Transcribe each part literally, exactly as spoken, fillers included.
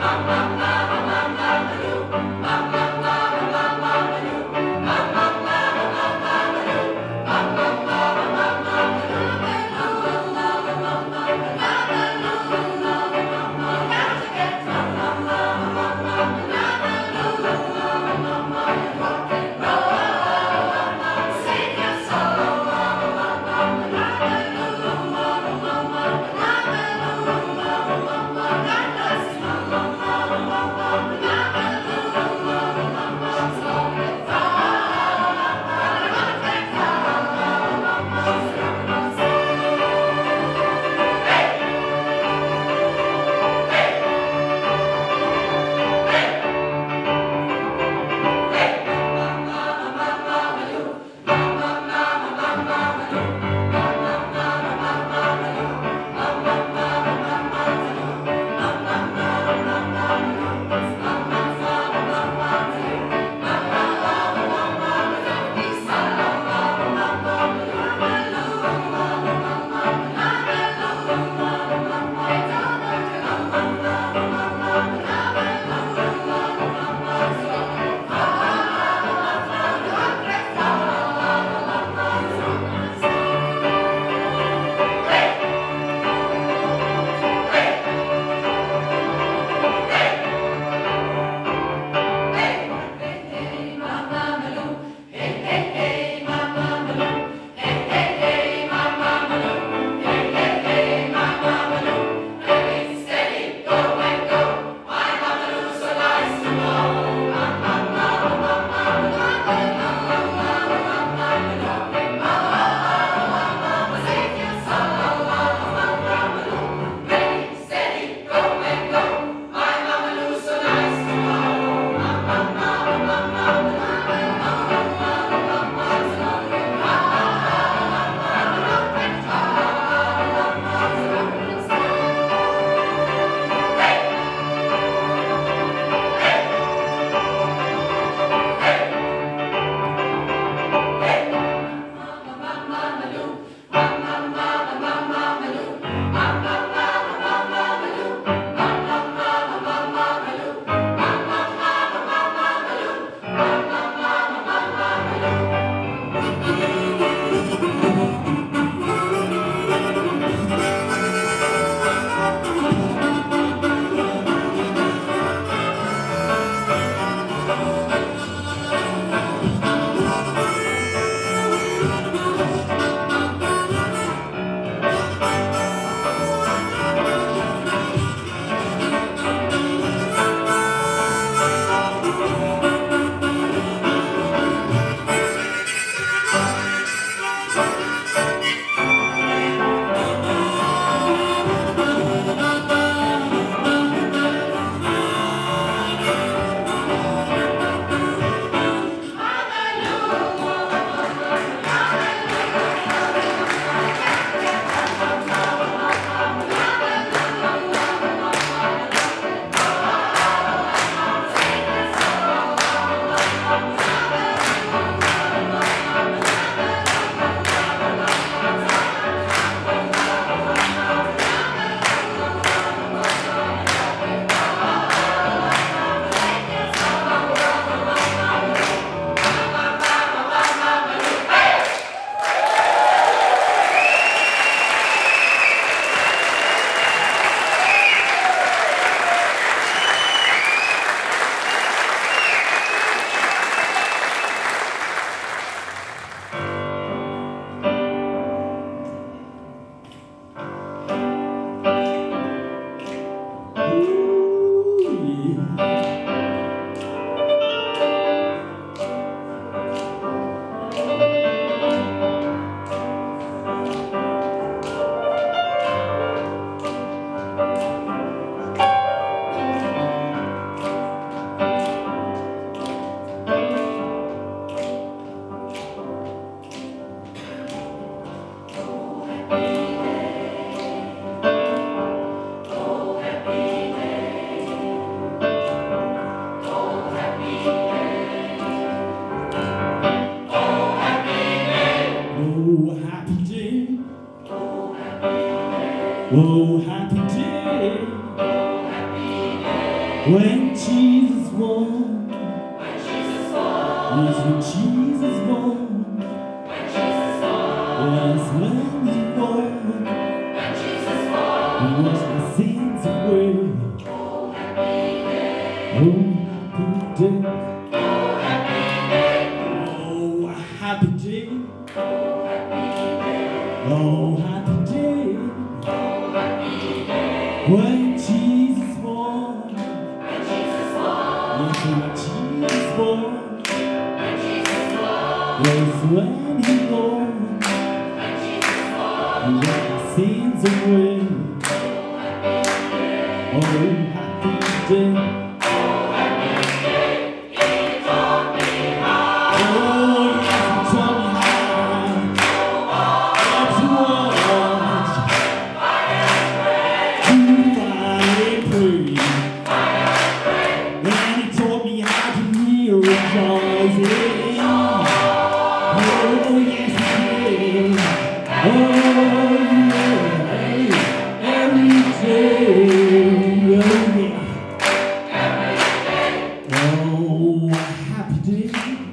Thank you. When Jesus won, yes, when Jesus won, yes, when he won, he washed my sins away. Oh, happy day, oh, happy day, oh, happy day, oh, happy day, when Jesus won. Yes, when Jesus won, yes, when he won, he washed my sins away. Oh, happy day, oh, happy day, he taught me how. Oh, yes, he taught me how to watch, fight and pray, to fight and pray. And he taught me how to rejoice in. Oh, yes, he did. Oh, yeah, every day. Oh, happy day.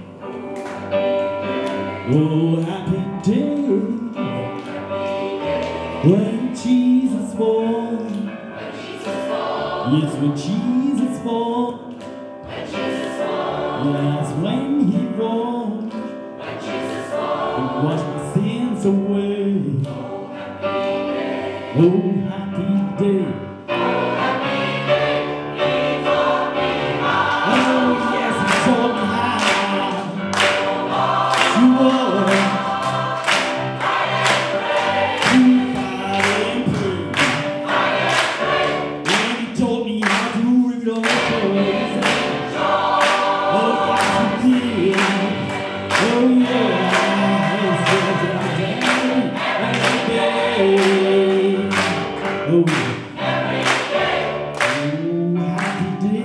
Oh, happy day. When Jesus won. Yes, when Jesus won. Yes, when he won. It washed my sins away. Oh, happy day. Oh, happy day. Oh, happy day.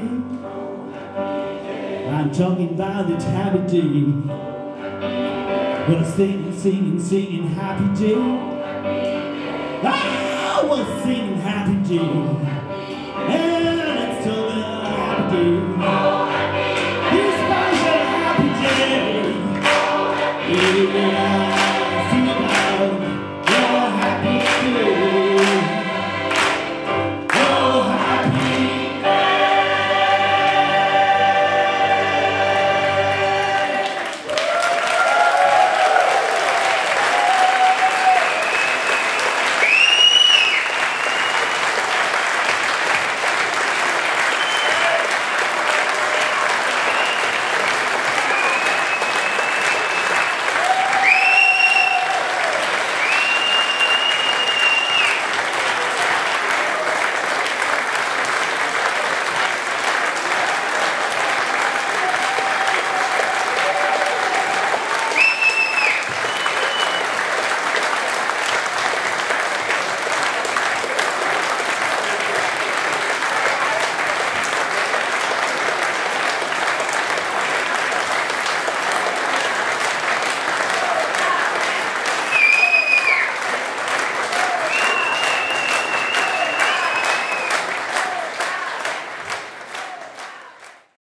I'm talking about this happy day. Well, singing, singing, singing happy day. I was singing happy day. And let's talk about happy day.